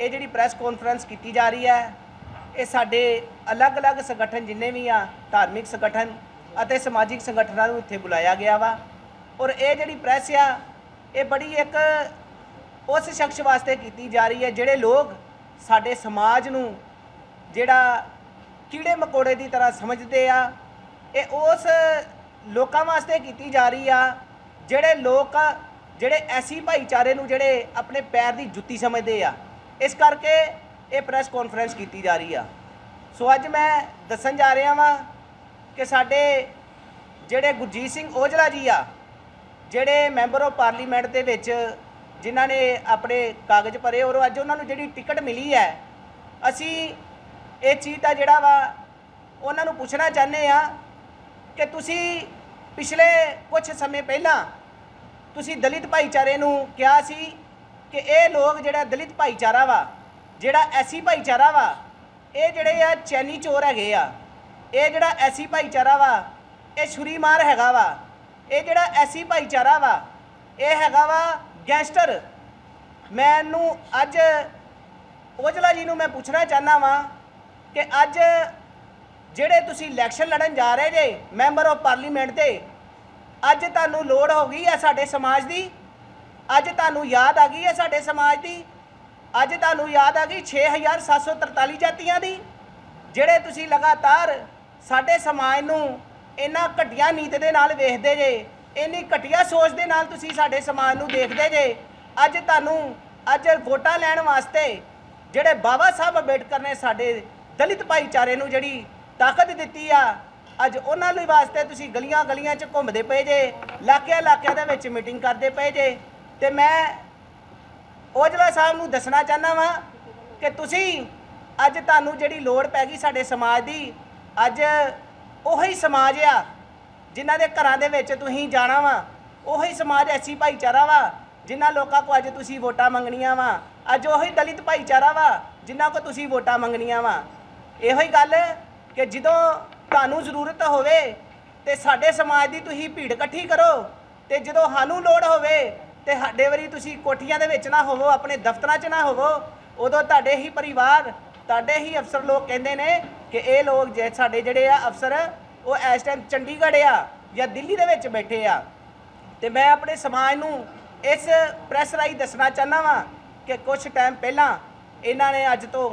ये जिहड़ी press conference की जा रही है ये साडे अलग अलग संगठन जिन्ने भी आ धार्मिक संगठन अते समाजिक संगठनों को इत्थे बुलाया गया वा। और ये जिहड़ी प्रैस आ ये बड़ी एक उस शख्स वास्ते की जा रही है जिहड़े लोग साडे समाज नूं जिहड़ा कीड़े मकोड़े की तरह समझते आ। ये उस लोकां वास्ते की जा रही आ जिहड़े लोग जिहड़े ऐसी भाईचारे नूं जिहड़े अपने पैर की जुत्ती समझते आ। इस करके ये प्रैस कॉन्फ्रेंस की जा रही आ। सो अज मैं दसन जा रहा वां कि साडे जिहड़े गुरजीत सिंह औजला जी आ जिहड़े मैंबर ऑफ पार्लीमेंट दे विच जिन्हां ने अपने कागज़ भरे और अज उन्हां नूं जिहड़ी टिकट मिली है असी ये चीज़ का जिहड़ा वा उन्हां नूं पुछना चाहते आ कि तुसी पिछले कुछ समय पहला तुसी दलित भाईचारे नूं कहा सी कि ये लोग जिहड़ा दलित भाईचारा वा जिहड़ा ऐसी भाईचारा वा ये जिहड़े आ चैनी चोर हैगे आ। ये जिहड़ा ऐसी भाईचारा वा ये छुरी मार हैगा वा। ये जिहड़ा ऐसी भाईचारा वा ये हैगा वा गैंगस्टर। मैनू अज औजला जी नूं मैं पूछना चाहना वा कि अज जिहड़े तुसी इलैक्शन लड़न जा रहे जे मैंबर ऑफ पार्लीमेंट ते अज तुहानूं लोड़ हो गई है साडे समाज दी। अज तुहानूं याद आ गई है साडे समाज दी। अज तुहानूं याद आ गई 6743 जातियां दी जिहड़े तुसी लगातार साडे समाज नूं इन्हां घटिया नीत दे नाल वेखदे जे इन्नी घटिया सोच दे नाल तुसी साडे समाज नूं देखदे जे। अज तुहानूं अज वोटां लैण वास्ते जिहड़े बाबा साहब अंबेडकर ने साडे दलित भाईचारे नूं जिहड़ी ताकत दित्ती आ अज उन्हां लई वास्ते तुसी गलियां गलियां च घुमदे पए जे इलाकिਆਂ इलाकिਆਂ दे विच मीटिंग करदे पए जे। ते मैं औजला साहब नूं दसना चाहना वा कि तुसी अज तुहानूं जिहड़ी लोड़ पै गई साडे समाज दी अज उही समाज आ जिन्हां दे घरां दे विच तुसीं जाना वा। उही समाज ऐसी भाईचारा वा जिन्हां लोकां को अज तुसीं वोटां मंगणियां वा। अज उही दलित भाईचारा वा जिन्हां को तुसीं वोटां मंगणियां वा। इहो ही गल कि जदों तुहानूं जरूरत होवे ते साडे समाज दी तुसीं भीड़ इकट्ठी करो ते जदों सानूं लोड़ होवे ते साडे वारी तुसीं कोठियां दे विच ना होवो अपने दफ्तरां च ना होवो उदों तुहाडे ही परिवार तुहाडे ही अफसर लोग कहंदे ने कि ये लोग जे साडे जिहड़े आ अफसर वो इस टाइम चंडीगढ़ आ या दिल्ली दे विच बैठे आ। ते मैं अपने समाज नूं इस प्रैस राही दसना चाहना वा कि कुछ टाइम पहलां इन्हां ने अज तो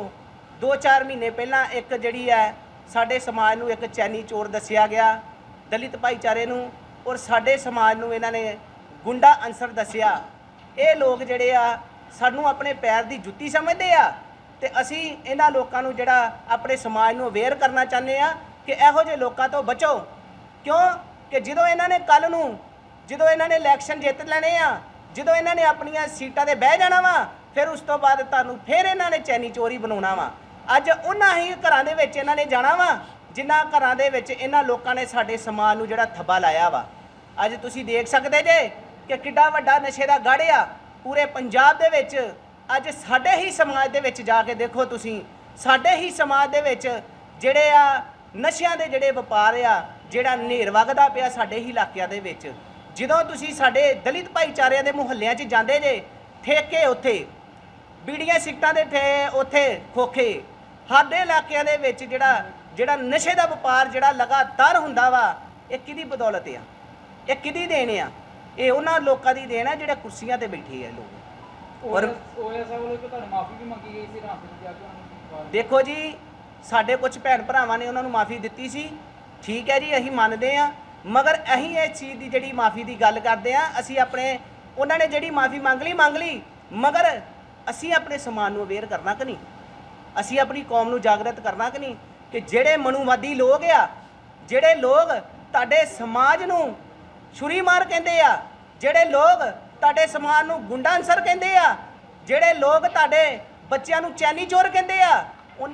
2-4 महीने पहलां एक जिहड़ी है साडे समाज नूं एक चैनी चोर दस्सिया गया दलित भाईचारे नूं और साडे समाज नूं इन्हां ने गुंडा अंसर दस्सिया। ये लोग जिहड़े आ सानूं अपने पैर की जुत्ती समझते आ ते असी इन्हां लोकां नूं जिहड़ा अपने समाज नूं अवेयर करना चाहते आ कि इहो जिहे लोकां तो बचो। क्यों कि जदों इन्हां ने कल नूं जदों इन्हां ने इलैक्शन जित लैणे आ जदों इन्हां ने अपणियां सीटां ते बह जाना वा फिर उस तो बाद तुहानूं फिर इन्हां ने चैनी चोरी बनाउणा वा। अज उन्हां ही घरां दे विच इन्हां ने जाना वा जिन्हां घरां दे विच इन्हां लोकां ने साडे समाज नूं जिहड़ा थब्बा लाया वा। अज तुसीं देख सकदे जे कि किड्डा वड्डा नशे दा गढ़ आ पूरे पंजाब दे विच। अज साडे ही समाज दे विच जाके देखो तुसीं साडे ही समाज दे विच जिहड़े आ नशिਆਂ दे जिहड़े वपार आ जिहड़ा नेर वगदा पिया साडे ही इलाकिਆਂ दे विच। ਜਦੋਂ ਤੁਸੀਂ ਸਾਡੇ ਦਲਿਤ ਭਾਈਚਾਰਿਆਂ ਦੇ ਮੁਹੱਲਿਆਂ 'ਚ ਜਾਂਦੇ ਜੇ ਠੇਕੇ ਉੱਥੇ ਬੀੜੀਆਂ ਸਿਗਟਾਂ ਦੇ ਉੱਥੇ ਖੋਖੇ ਸਾਡੇ ਇਲਾਕਿਆਂ ਦੇ ਵਿੱਚ ਜਿਹੜਾ ਨਸ਼ੇ ਦਾ ਵਪਾਰ ਜਿਹੜਾ ਲਗਾਤਾਰ ਹੁੰਦਾ ਵਾ ਇਹ ਕਿਹਦੀ ਬਦੌਲਤ ਆ ਇਹ ਕਿਹਦੀ ਦੇਣ ਆ ਇਹ ਉਹਨਾਂ ਲੋਕਾਂ ਦੀ ਦੇਣ ਆ ਜਿਹੜੇ ਕੁਰਸੀਆਂ ਤੇ ਬੈਠੇ ਆ ਲੋਕ। ਔਰ ਮਾਫੀ ਵੀ ਮੰਗੀ ਗਈ ਸੀ ਰਾਤ ਨੂੰ ਜਾ ਕੇ ਉਹਨਾਂ ਨੂੰ। ਦੇਖੋ ਜੀ ਸਾਡੇ ਕੁਝ ਭੈਣ ਭਰਾਵਾਂ ਨੇ ਉਹਨਾਂ ਨੂੰ ਮਾਫੀ ਦਿੱਤੀ ਸੀ ठीक है जी असीं मानते हैं मगर असीं इस चीज़ की जिहड़ी माफ़ी की गल करते हैं असीं अपने उन्होंने जिहड़ी माफ़ी मंग ली मगर असीं अपने समाज नूं अवेयर करना कि नहीं असीं अपनी कौम नूं जागृत करना कि नहीं कि जिहड़े मनुवादी लोग आ जिहड़े लोग तुहाडे समाज नूं छुरी मार कहंदे आ जिहड़े लोग तुहाडे समाज नूं गुंडा अंसर कहंदे आ जिहड़े लोग तुहाडे बच्चिआं नूं चैनी चोर कहंदे आ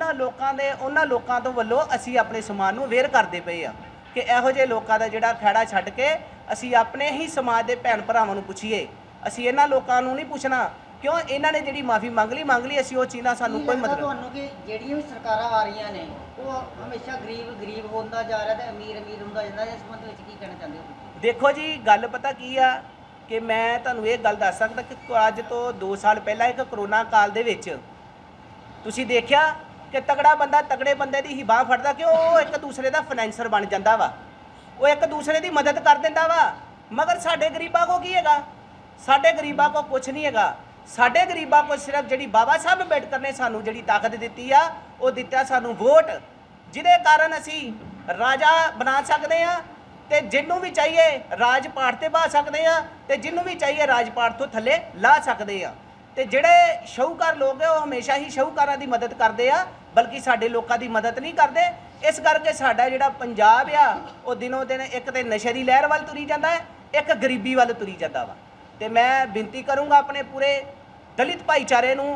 उन्हां लोकां तो वल्लों असीं अपने समाज नूं अवेयर करदे पए आ कि इहो जिहे लोकां दा जिहड़ा खैड़ा छड्ड के असीं अपने ही समाज दे भैण भरावां नूं पुछीए। असीं इन्हां लोकां नूं नहीं पुछना क्यों इन्हां ने जिहड़ी माफ़ी मंग ली असीं उह चीज़ नाल सानूं कोई मतलब तुहानूं कि जिहड़ियां भी सरकारां आ रहीआं ने वो हमेशा गरीब होंदा जा रहा ते अमीर हुंदा जांदा इस संबंध विच की कहना चाहुंदे हो? देखो जी गल पता की आ कि मैं तुहानूं ये गल दस सकदा कि अज तो 2 साल पहला एक करोना काल दे विच ਤੁਸੀਂ ਦੇਖਿਆ ਕਿ ਤਗੜਾ ਬੰਦਾ ਤਗੜੇ ਬੰਦੇ ਦੀ ਹੀ ਬਾਹ ਫੜਦਾ ਕਿ ਉਹ ਇੱਕ ਦੂਸਰੇ ਦਾ ਫਾਈਨੈਂਸਰ ਬਣ ਜਾਂਦਾ ਵਾ, ਉਹ ਇੱਕ ਦੂਸਰੇ ਦੀ ਮਦਦ ਕਰ ਦਿੰਦਾ ਵਾ। ਮਗਰ ਸਾਡੇ ਗਰੀਬਾਂ ਕੋ ਕੀ ਹੈਗਾ? ਸਾਡੇ ਗਰੀਬਾਂ ਕੋ ਕੁਝ ਨਹੀਂ ਹੈਗਾ। ਸਾਡੇ ਗਰੀਬਾਂ ਕੋ ਸਿਰਫ ਜਿਹੜੀ ਬਾਬਾ ਸਾਹਿਬ ਅੰਬੇਡਕਰ ਨੇ ਸਾਨੂੰ ਜਿਹੜੀ ਤਾਕਤ ਦਿੱਤੀ ਆ, ਉਹ ਦਿੱਤਾ ਸਾਨੂੰ ਵੋਟ, ਜਿਹਦੇ ਕਾਰਨ ਅਸੀਂ ਰਾਜਾ ਬਣਾ ਸਕਦੇ ਆ ਤੇ ਜਿਹਨੂੰ ਵੀ ਚਾਹੀਏ ਰਾਜ ਪਾਠ ਤੇ ਬਾ ਸਕਦੇ ਆ ਤੇ ਜਿਹਨੂੰ ਵੀ ਚਾਹੀਏ ਰਾਜ ਪਾਠ ਤੋਂ ਥੱਲੇ ਲਾ ਸਕਦੇ ਆ। ਤੇ ਜਿਹੜੇ ਸ਼ਾਹੂਕਾਰ ਲੋਕ ਆ ਉਹ ਹਮੇਸ਼ਾ ਹੀ ਸ਼ਾਹੂਕਾਰਾਂ ਦੀ ਮਦਦ ਕਰਦੇ ਆ, ਬਲਕਿ ਸਾਡੇ ਲੋਕਾਂ ਦੀ ਮਦਦ ਨਹੀਂ ਕਰਦੇ। ਇਸ ਕਰਕੇ ਸਾਡਾ ਜਿਹੜਾ ਪੰਜਾਬ ਆ ਉਹ ਦਿਨੋਂ ਦਿਨ ਇੱਕ ਤੇ ਨਸ਼ੇ ਦੀ ਲਹਿਰ ਵੱਲ ਤੁਰੀ ਜਾਂਦਾ ਹੈ, ਇੱਕ ਗਰੀਬੀ ਵੱਲ ਤੁਰੀ ਜਾਂਦਾ ਵਾ। ਤੇ ਮੈਂ ਬੇਨਤੀ ਕਰੂੰਗਾ ਆਪਣੇ ਪੂਰੇ ਦਲਿਤ ਭਾਈਚਾਰੇ ਨੂੰ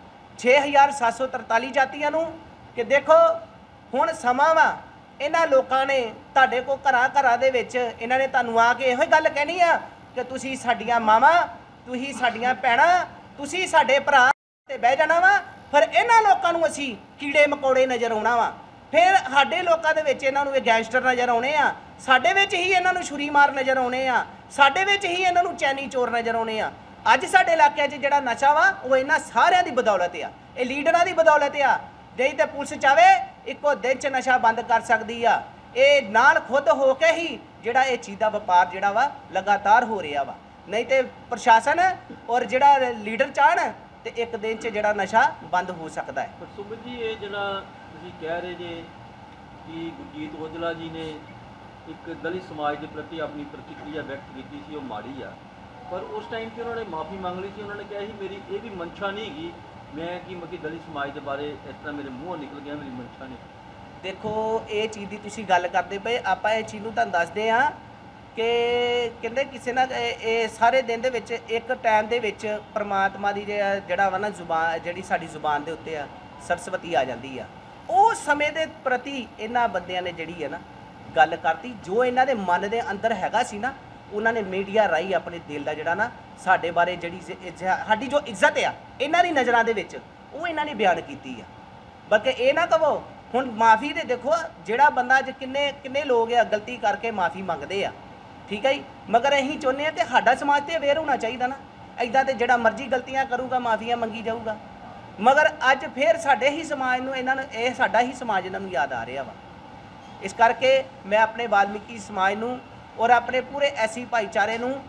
6743 ਜਾਤੀਆਂ ਨੂੰ ਕਿ ਦੇਖੋ ਹੁਣ ਸਮਾਂ ਵਾ, ਇਹਨਾਂ ਲੋਕਾਂ ਨੇ ਤੁਹਾਡੇ ਕੋ ਘਰਾਂ ਦੇ ਵਿੱਚ ਇਹਨਾਂ ਨੇ ਤੁਹਾਨੂੰ ਆ ਕੇ ਇਹੋ ਹੀ ਗੱਲ ਕਹਿਣੀ ਆ ਕਿ ਤੁਸੀਂ ਸਾਡੀਆਂ ਮਾਵਾਂ, ਤੁਸੀਂ ਸਾਡੀਆਂ ਭੈਣਾਂ, ਤੁਸੀਂ ਸਾਡੇ ਭਰਾ ਤੇ ਬਹਿ ਜਾਣਾ ਵਾ। ਫਿਰ ਇਹਨਾਂ ਲੋਕਾਂ ਨੂੰ ਅਸੀਂ ਕੀੜੇ ਮਕੌੜੇ ਨਜ਼ਰ ਆਉਣਾ ਵਾ, ਫਿਰ ਸਾਡੇ ਲੋਕਾਂ ਦੇ ਵਿੱਚ ਇਹਨਾਂ ਨੂੰ ਇਹ ਗੈਂਗਸਟਰ ਨਜ਼ਰ ਆਉਣੇ ਆ, ਸਾਡੇ ਵਿੱਚ ਹੀ ਇਹਨਾਂ ਨੂੰ ਛੁਰੀ ਮਾਰ ਨਜ਼ਰ ਆਉਣੇ ਆ, ਸਾਡੇ ਵਿੱਚ ਹੀ ਇਹਨਾਂ ਨੂੰ ਚੈਨੀ ਚੋਰ ਨਜ਼ਰ ਆਉਣੇ ਆ। ਅੱਜ ਸਾਡੇ ਇਲਾਕਿਆਂ 'ਚ ਜਿਹੜਾ ਨਸ਼ਾ ਵਾ ਉਹ ਇਹਨਾਂ ਸਾਰਿਆਂ ਦੀ ਬਦੌਲਤ ਆ, ਇਹ ਲੀਡਰਾਂ ਦੀ ਬਦੌਲਤ ਆ। ਜੇ ਤੇ ਪੁਲਿਸ ਚਾਵੇ ਇੱਕੋ ਦਿਨ 'ਚ ਨਸ਼ਾ ਬੰਦ ਕਰ ਸਕਦੀ ਆ, ਇਹ ਨਾਲ ਖੁਦ ਹੋ ਕੇ ਹੀ ਜਿਹੜਾ ਇਹ ਚੀਜ਼ ਦਾ ਵਪਾਰ ਜਿਹੜਾ ਵਾ ਲਗਾਤਾਰ ਹੋ ਰਿਹਾ ਵਾ। ਨਹੀਂ ਤੇ ਪ੍ਰਸ਼ਾਸਨ ਔਰ ਜਿਹੜਾ ਲੀਡਰ ਚਾਹਣ ਤੇ ਇੱਕ ਦਿਨ 'ਚ ਜਿਹੜਾ ਨਸ਼ਾ ਬੰਦ ਹੋ ਸਕਦਾ ਹੈ। ਪਰ ਸੁਮਿਤ ਜੀ ਇਹ ਜਿਹੜਾ ਤੁਸੀਂ ਕਹਿ ਰਹੇ ਜੇ ਕਿ ਗੁਰਜੀਤ ਔਜਲਾ ਜੀ ਨੇ ਇੱਕ ਦਲਿਤ ਸਮਾਜ ਦੇ ਪ੍ਰਤੀ ਆਪਣੀ ਪ੍ਰਤੀਕਿਰਿਆ ਵਿਅਕਤ ਕੀਤੀ ਸੀ, ਉਹ ਮਾੜੀ ਆ, ਪਰ ਉਸ ਟਾਈਮ 'ਤੇ ਉਹਨਾਂ ਨੇ ਮਾਫੀ ਮੰਗ ਲਈ ਸੀ। ਉਹਨਾਂ ਨੇ ਕਿਹਾ ਸੀ ਮੇਰੀ ਇਹ ਵੀ ਮਨਸ਼ਾ ਨਹੀਂ ਹੈਗੀ, ਮੈਂ ਕਿ ਮਤਲਬ ਦਲਿਤ ਸਮਾਜ ਦੇ ਬਾਰੇ ਇਸ ਤਰ੍ਹਾਂ ਮੇਰੇ ਮੂੰਹੋਂ ਨਿਕਲ ਗਿਆ, ਮੇਰੀ ਮਨਸ਼ਾ ਨਹੀਂ। ਦੇਖੋ ਇਹ ਚੀਜ਼ ਦੀ ਤੁਸੀਂ ਗੱਲ ਕਰਦੇ ਪਏ, ਆਪਾਂ ਇਹ ਚੀਜ਼ ਨੂੰ ਤੁਹਾਨੂੰ ਦੱਸਦੇ ਹਾਂ ਕਿ ਕਹਿੰਦੇ ਕਿਸੇ ਨਾਲ ਇਹ ਸਾਰੇ ਦਿਨ ਦੇ ਵਿੱਚ ਇੱਕ ਟਾਈਮ ਦੇ ਵਿੱਚ ਪਰਮਾਤਮਾ ਦੀ ਜਿਹੜਾ ਵਾ ਨਾ ਜ਼ੁਬਾਨ, ਜਿਹੜੀ ਸਾਡੀ ਜ਼ੁਬਾਨ ਦੇ ਉੱਤੇ ਆ ਸਰਸਵਤੀ ਆ ਜਾਂਦੀ ਆ। ਉਹ ਸਮੇਂ ਦੇ ਪ੍ਰਤੀ ਇਹਨਾਂ ਬੰਦਿਆਂ ਨੇ ਜਿਹੜੀ ਹੈ ਨਾ ਗੱਲ ਕਰਤੀ, ਜੋ ਇਹਨਾਂ ਦੇ ਮਨ ਦੇ ਅੰਦਰ ਹੈਗਾ ਸੀ ਨਾ, ਉਹਨਾਂ ਨੇ ਮੀਡੀਆ ਰਾਹੀਂ ਆਪਣੇ ਦਿਲ ਦਾ ਜਿਹੜਾ ਨਾ ਸਾਡੇ ਬਾਰੇ ਜਿਹੜੀ ਸਾਡੀ ਜੋ ਇੱਜ਼ਤ ਆ ਇਹਨਾਂ ਦੀ ਨਜ਼ਰਾਂ ਦੇ ਵਿੱਚ ਉਹ ਇਹਨਾਂ ਨੇ ਬਿਆਨ ਕੀਤੀ ਆ। ਬਲਕਿ ਇਹ ਨਾ ਕਹੋ ਹੁਣ ਮਾਫੀ ਦੇ ਦੇਖੋ ਜਿਹੜਾ ਬੰਦਾ ਅੱਜ ਕਿੰਨੇ ਲੋਕ ਆ ਗਲਤੀ ਕਰਕੇ ਮਾਫੀ ਮੰਗਦੇ ਆ, ਠੀਕ ਹੈ ਜੀ, ਮਗਰ ਅਸੀਂ ਚਾਹੁੰਦੇ ਹਾਂ ਕਿ ਸਾਡਾ ਸਮਾਜ ਤੇ ਅਵੇਅਰ ਹੋਣਾ ਚਾਹੀਦਾ ਨਾ। ਇੱਦਾਂ ਤੇ ਜਿਹੜਾ ਮਰਜ਼ੀ ਗਲਤੀਆਂ ਕਰੂਗਾ ਮਾਫੀਆਂ ਮੰਗੀ ਜਾਊਗਾ, ਮਗਰ ਅੱਜ ਫਿਰ ਸਾਡੇ ਹੀ ਸਮਾਜ ਨੂੰ ਇਹਨਾਂ ਨੂੰ ਇਹ ਸਾਡਾ ਹੀ ਸਮਾਜ ਇਹਨਾਂ ਨੂੰ ਯਾਦ ਆ ਰਿਹਾ ਵਾ। ਇਸ ਕਰਕੇ ਮੈਂ ਆਪਣੇ ਵਾਲਮੀਕੀ ਸਮਾਜ ਨੂੰ ਔਰ ਆਪਣੇ ਪੂਰੇ ਐਸੀ ਭਾਈਚਾਰੇ ਨੂੰ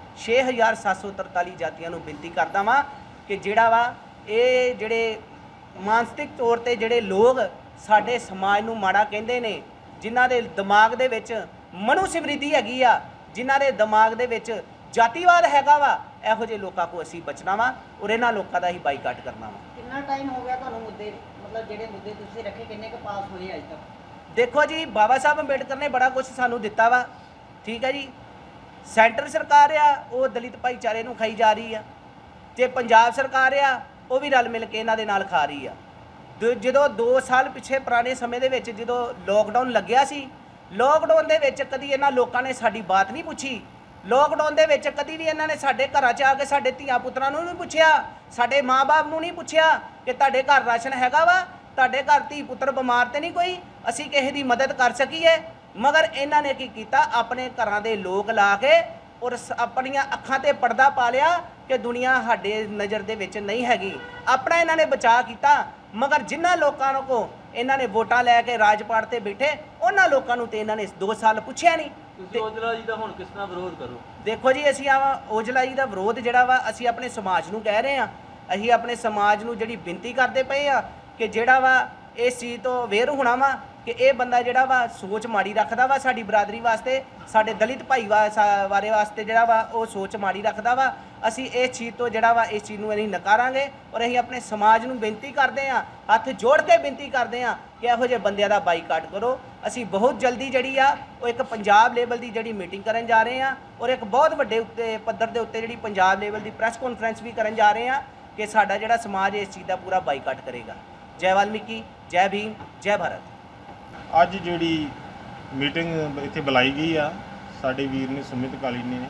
6743 ਜਾਤੀਆਂ ਨੂੰ ਬੇਨਤੀ ਕਰਦਾ ਵਾਂ ਕਿ ਜਿਹੜਾ ਵਾ ਇਹ ਜਿਹੜੇ ਮਾਨਸਿਕ ਤੌਰ ਤੇ ਜਿਹੜੇ ਲੋਕ ਸਾਡੇ ਸਮਾਜ ਨੂੰ ਮਾੜਾ ਕਹਿੰਦੇ ਨੇ, ਜਿਨ੍ਹਾਂ ਦੇ ਦਿਮਾਗ ਦੇ ਵਿੱਚ ਮਨੂ ਸਮਰਿੱਧੀ ਹੈਗੀ ਆ, ਜਿਨ੍ਹਾਂ ਦੇ ਦਿਮਾਗ ਦੇ ਵਿੱਚ ਜਾਤੀਵਾਦ ਹੈਗਾ ਵਾ, ਇਹੋ ਜਿਹੇ ਲੋਕਾਂ ਕੋ ਅਸੀਂ ਬਚਣਾ ਵਾ ਔਰ ਇਹਨਾਂ ਲੋਕਾਂ ਦਾ ਹੀ ਬਾਈਕਾਟ ਕਰਨਾ ਵਾ। ਕਿੰਨਾ ਟਾਈਮ ਹੋ ਗਿਆ ਤੁਹਾਨੂੰ ਮੁੱਦੇ, ਮਤਲਬ ਜਿਹੜੇ ਮੁੱਦੇ ਤੁਸੀਂ ਰੱਖੇ ਕਿੰਨੇ ਕੁ ਪਾਸ ਹੋਏ ਅੱਜ ਤੱਕ? ਦੇਖੋ ਜੀ ਬਾਬਾ ਸਾਹਿਬ ਅੰਬੇਡਕਰ ਨੇ ਬੜਾ ਕੁਝ ਸਾਨੂੰ ਦਿੱਤਾ ਵਾ, ਠੀਕ ਹੈ ਜੀ। ਸੈਂਟਰ ਸਰਕਾਰ ਆ ਉਹ ਦਲਿਤ ਭਾਈਚਾਰੇ ਨੂੰ ਖਾਈ ਜਾ ਰਹੀ ਆ, ਤੇ ਪੰਜਾਬ ਸਰਕਾਰ ਆ ਉਹ ਵੀ ਰਲ ਮਿਲ ਕੇ ਇਹਨਾਂ ਦੇ ਨਾਲ ਖਾ ਰਹੀ ਆ। ਜਦੋਂ 2 ਸਾਲ ਪਿੱਛੇ ਪੁਰਾਣੇ ਸਮੇਂ ਦੇ ਵਿੱਚ ਜਦੋਂ ਲੋਕਡਾਊਨ ਲੱਗਿਆ ਸੀ, ਲੋਕਡਾਊਨ ਦੇ ਵਿੱਚ ਕਦੀ ਇਹਨਾਂ ਲੋਕਾਂ ਨੇ ਸਾਡੀ ਬਾਤ ਨਹੀਂ ਪੁੱਛੀ। ਲੋਕਡਾਊਨ ਦੇ ਵਿੱਚ ਕਦੀ ਵੀ ਇਹਨਾਂ ਨੇ ਸਾਡੇ ਘਰਾਂ 'ਚ ਆ ਕੇ ਸਾਡੇ ਧੀਆਂ ਪੁੱਤਰਾਂ ਨੂੰ ਨਹੀਂ ਪੁੱਛਿਆ, ਸਾਡੇ ਮਾਂ-ਬਾਪ ਨੂੰ ਨਹੀਂ ਪੁੱਛਿਆ ਕਿ ਤੁਹਾਡੇ ਘਰ ਰਾਸ਼ਨ ਹੈਗਾ ਵਾ, ਤੁਹਾਡੇ ਘਰ ਧੀ ਪੁੱਤਰ ਬਿਮਾਰ ਤੇ ਨਹੀਂ ਕੋਈ, ਅਸੀਂ ਕਿਸੇ ਦੀ ਮਦਦ ਕਰ ਸਕੀਏ। ਮਗਰ ਇਹਨਾਂ ਨੇ ਕੀ ਕੀਤਾ, ਆਪਣੇ ਘਰਾਂ ਦੇ ਲੋਕ ਲਾ ਕੇ ਔਰ ਆਪਣੀਆਂ ਅੱਖਾਂ ਤੇ ਪਰਦਾ ਪਾ ਲਿਆ ਕਿ ਦੁਨੀਆ ਸਾਡੇ ਨਜ਼ਰ ਦੇ ਵਿੱਚ ਨਹੀਂ ਹੈਗੀ। ਆਪਣਾ ਇਹਨਾਂ ਨੇ ਬਚਾਅ ਕੀਤਾ, ਮਗਰ ਜਿਨ੍ਹਾਂ ਲੋਕਾਂ ਨੂੰ ਕੋ ਇਹਨਾਂ ਨੇ ਵੋਟਾਂ ਲੈ ਕੇ ਰਾਜਪਾਟ ਤੇ ਬੈਠੇ, ਉਹਨਾਂ ਲੋਕਾਂ ਨੂੰ ਤੇ ਇਹਨਾਂ ਨੇ 2 ਸਾਲ ਪੁੱਛਿਆ ਨਹੀਂ। ਤੁਸੀਂ ਔਜਲਾ ਜੀ ਦਾ ਹੁਣ ਕਿਸ ਤਰ੍ਹਾਂ ਵਿਰੋਧ ਕਰੋ? ਦੇਖੋ ਜੀ ਅਸੀਂ ਔਜਲਾ ਜੀ ਦਾ ਵਿਰੋਧ ਜਿਹੜਾ ਵਾ ਅਸੀਂ ਆਪਣੇ ਸਮਾਜ ਨੂੰ ਕਹਿ ਰਹੇ ਹਾਂ। ਅਸੀਂ ਆਪਣੇ ਸਮਾਜ ਨੂੰ ਜਿਹੜੀ ਬੇਨਤੀ ਕਰਦੇ ਪਏ ਆ ਕਿ ਜਿਹੜਾ ਵਾ ਇਸ ਚੀਜ਼ ਤੋਂ ਅਵੇਅਰ ਹੋਣਾ ਵਾ ਕਿ ਇਹ ਬੰਦਾ ਜਿਹੜਾ ਵਾ ਸੋਚ ਮਾੜੀ ਰੱਖਦਾ ਵਾ ਸਾਡੀ ਬਰਾਦਰੀ ਵਾਸਤੇ, ਸਾਡੇ ਦਲਿਤ ਭਾਈ ਬਾਰੇ ਵਾਸਤੇ ਜਿਹੜਾ ਵਾ ਉਹ ਸੋਚ ਮਾੜੀ ਰੱਖਦਾ ਵਾ। ਅਸੀਂ ਇਸ ਚੀਜ਼ ਤੋਂ ਜਿਹੜਾ ਵਾ ਇਸ ਚੀਜ਼ ਨੂੰ ਅਸੀਂ ਨਕਾਰਾਂਗੇ ਔਰ ਅਸੀਂ ਆਪਣੇ ਸਮਾਜ ਨੂੰ ਬੇਨਤੀ ਕਰਦੇ ਹਾਂ, ਹੱਥ ਜੋੜ ਕੇ ਬੇਨਤੀ ਕਰਦੇ ਹਾਂ ਕਿ ਇਹੋ ਜਿਹੇ ਬੰਦਿਆਂ ਦਾ ਬਾਈਕਾਟ ਕਰੋ। ਅਸੀਂ ਬਹੁਤ ਜਲਦੀ ਜਿਹੜੀ ਆ ਉਹ ਇੱਕ ਪੰਜਾਬ ਲੈਵਲ ਦੀ ਜਿਹੜੀ ਮੀਟਿੰਗ ਕਰਨ ਜਾ ਰਹੇ ਹਾਂ ਔਰ ਇੱਕ ਬਹੁਤ ਵੱਡੇ ਪੱਧਰ ਦੇ ਉੱਤੇ ਜਿਹੜੀ ਪੰਜਾਬ ਲੈਵਲ ਦੀ ਪ੍ਰੈਸ ਕਾਨਫਰੰਸ ਵੀ ਕਰਨ ਜਾ ਰਹੇ ਹਾਂ ਕਿ ਸਾਡਾ ਜਿਹੜਾ ਸਮਾਜ ਇਸ ਚੀਜ਼ ਦਾ ਪੂਰਾ ਬਾਈਕਾਟ ਕਰੇਗਾ। ਜੈ ਵਾਲਮੀਕੀ, ਜੈ ਭੀਮ, ਜੈ ਭਾਰਤ। ਅੱਜ ਜਿਹੜੀ ਮੀਟਿੰਗ ਇੱਥੇ ਬੁਲਾਈ ਗਈ ਆ ਸਾਡੇ ਵੀਰ ਨੇ ਸੁਮਿਤ ਕਾਲੀ ਨੇ,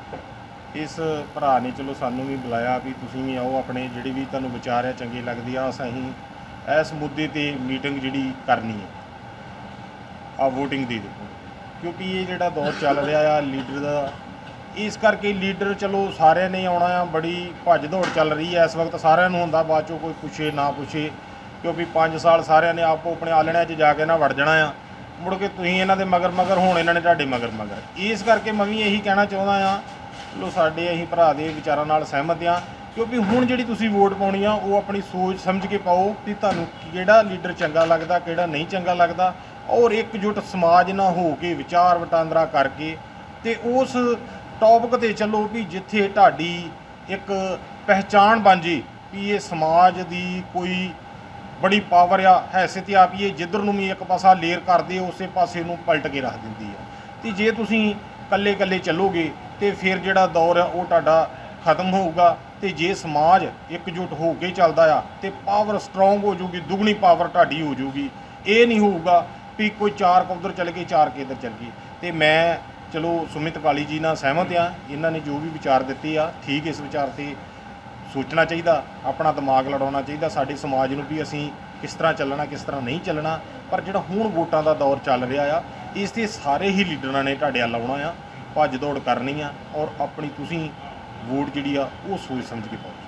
ਇਸ ਭਰਾ ਨੇ ਚਲੋ ਸਾਨੂੰ ਵੀ ਬੁਲਾਇਆ ਵੀ ਤੁਸੀਂ ਵੀ ਆਓ, ਆਪਣੇ ਜਿਹੜੇ ਵੀ ਤੁਹਾਨੂੰ ਵਿਚਾਰ ਆ ਚੰਗੇ ਲੱਗਦੇ ਆ, ਅਸੀਂ ਇਸ ਮੁੱਦੇ ਤੇ ਮੀਟਿੰਗ ਜਿਹੜੀ ਕਰਨੀ ਹੈ ਆ ਵੋਟਿੰਗ ਦੀ। ਦੇਖੋ ਕਿਉਂਕਿ ਇਹ ਜਿਹੜਾ ਦੌਰ ਚੱਲ ਰਿਹਾ ਆ ਲੀਡਰ ਦਾ, ਇਸ ਕਰਕੇ ਲੀਡਰ ਚਲੋ ਸਾਰਿਆਂ ਨੇ ਆਉਣਾ ਆ, ਬੜੀ ਭੱਜ ਦੌੜ ਚੱਲ ਰਹੀ ਹੈ ਇਸ ਵਕਤ, ਸਾਰਿਆਂ ਨੂੰ ਹੁੰਦਾ ਬਾਅਦ ਚੋਂ ਕੋਈ ਪੁੱਛੇ ਨਾ ਪੁੱਛੇ, ਕਿਉਂਕਿ 5 ਸਾਲ ਸਾਰਿਆਂ ਨੇ ਆਪੋ ਆਪਣੇ ਆਲਣਿਆਂ 'ਚ ਜਾ ਕੇ ਨਾ ਵੜ ਜਾਣਾ ਆ, ਮੁੜ ਕੇ ਤੁਸੀਂ ਇਹਨਾਂ ਦੇ ਮਗਰ ਮਗਰ, ਹੁਣ ਇਹਨਾਂ ਨੇ ਤੁਹਾਡੇ ਮਗਰ ਮਗਰ। ਇਸ ਕਰਕੇ ਮੈਂ ਵੀ ਇਹੀ ਕਹਿਣਾ ਚਾਹੁੰਦਾ ਆ, ਚਲੋ ਸਾਡੇ ਅਸੀਂ ਭਰਾ ਦੇ ਵਿਚਾਰਾਂ ਨਾਲ ਸਹਿਮਤ ਆ, ਕਿਉਂਕਿ ਹੁਣ ਜਿਹੜੀ ਤੁਸੀਂ ਵੋਟ ਪਾਉਣੀ ਆ ਉਹ ਆਪਣੀ ਸੋਚ ਸਮਝ ਕੇ ਪਾਓ ਕਿ ਤੁਹਾਨੂੰ ਕਿਹੜਾ ਲੀਡਰ ਚੰਗਾ ਲੱਗਦਾ, ਕਿਹੜਾ ਨਹੀਂ ਚੰਗਾ ਲੱਗਦਾ, ਔਰ ਇੱਕਜੁੱਟ ਸਮਾਜ ਨਾਲ ਹੋ ਕੇ ਵਿਚਾਰ ਵਟਾਂਦਰਾ ਕਰਕੇ ਤੇ ਉਸ ਟੌਪਿਕ 'ਤੇ ਚੱਲੋ ਵੀ ਜਿੱਥੇ ਤੁਹਾਡੀ ਇੱਕ ਪਹਿਚਾਣ ਬਣ ਜੇ ਵੀ ਇਹ ਸਮਾਜ ਦੀ ਕੋਈ ਬੜੀ ਪਾਵਰ ਆ, ਹੈਸੀਅਤ ਆ ਵੀ ਇਹ ਜਿੱਧਰ ਨੂੰ ਵੀ ਇੱਕ ਪਾਸਾ ਲੇਰ ਕਰਦੇ ਉਸੇ ਪਾਸੇ ਨੂੰ ਪਲਟ ਕੇ ਰੱਖ ਦਿੰਦੀ ਆ। ਤੇ ਜੇ ਤੁਸੀਂ ਇਕੱਲੇ ਇਕੱਲੇ ਚੱਲੋਗੇ ਤੇ ਫਿਰ ਜਿਹੜਾ ਦੌਰ ਆ ਉਹ ਤੁਹਾਡਾ ਖਤਮ ਹੋਊਗਾ। ਤੇ ਜੇ ਸਮਾਜ ਇਕਜੁੱਟ ਹੋ ਕੇ ਚੱਲਦਾ ਆ ਤੇ ਪਾਵਰ ਸਟਰੋਂਗ ਹੋ ਜੂਗੀ, ਦੁੱਗਣੀ ਪਾਵਰ ਤੁਹਾਡੀ ਹੋ ਜੂਗੀ। ਇਹ ਨਹੀਂ ਹੋਊਗਾ ਵੀ ਕੋਈ 4 ਉਧਰ ਚੱਲ ਗਏ 4 ਇੱਧਰ ਚੱਲ ਗਏ। ਤੇ ਮੈਂ ਚਲੋ ਸੁਮਿਤ ਕਾਲੀ ਜੀ ਨਾਲ ਸਹਿਮਤ ਆ, ਇਹਨਾਂ ਨੇ ਜੋ ਵੀ ਵਿਚਾਰ ਦਿੱਤੇ ਆ ਠੀਕ, ਇਸ ਵਿਚਾਰ 'ਤੇ ਸੋਚਣਾ ਚਾਹੀਦਾ, ਆਪਣਾ ਦਿਮਾਗ ਲੜਾਉਣਾ ਚਾਹੀਦਾ ਸਾਡੇ ਸਮਾਜ ਨੂੰ ਵੀ ਅਸੀਂ ਕਿਸ ਤਰ੍ਹਾਂ ਚੱਲਣਾ, ਕਿਸ ਤਰ੍ਹਾਂ ਨਹੀਂ ਚੱਲਣਾ। ਪਰ ਜਿਹੜਾ ਹੁਣ ਵੋਟਾਂ ਦਾ ਦੌਰ ਚੱਲ ਰਿਹਾ ਆ, ਇਸ 'ਤੇ ਸਾਰੇ ਹੀ ਲੀਡਰਾਂ ਨੇ ਤੁਹਾਡੇ ਵੱਲ ਆਉਣਾ ਆ, ਭੱਜ ਦੌੜ ਕਰਨੀ ਆ, ਔਰ ਆਪਣੀ ਤੁਸੀਂ ਵੋਟ ਜਿਹੜੀ ਆ ਉਹ ਸੋਚ ਸਮਝ ਕੇ ਪਾਓ।